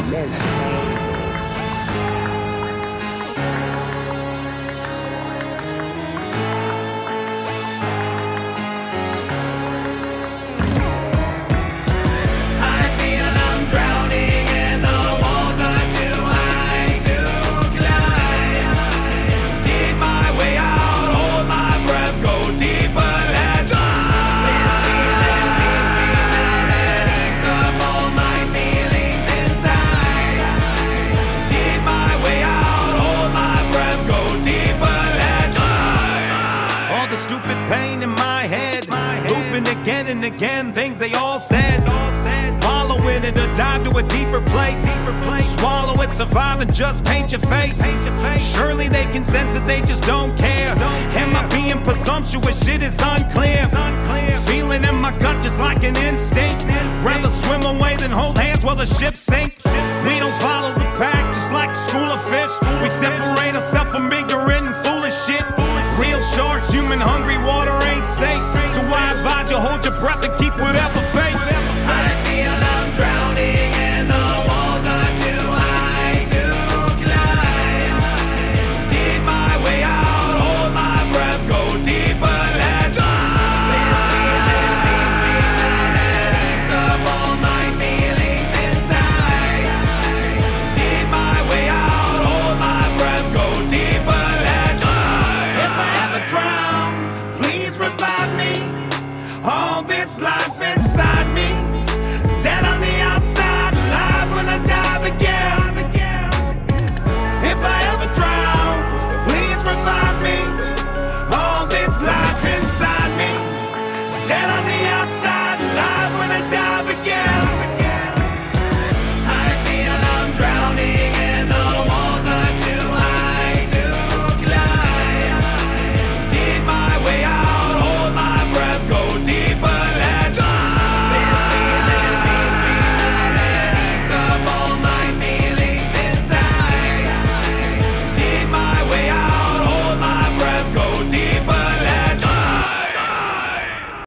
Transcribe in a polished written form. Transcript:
Again and again, things they all said. Following it or dive to a deeper place. Swallow it, survive and just paint your face. Surely they can sense that they just don't care. Am I being presumptuous? Shit is unclear. Feeling in my gut just like an instinct. Rather swim away than hold hands while the ship sink. We don't follow the pack just like a school of fish. We separate ourselves from ignorant and foolish shit. Real sharks, human hungry, water ain't safe. So I advise you hold your breath and keep whatever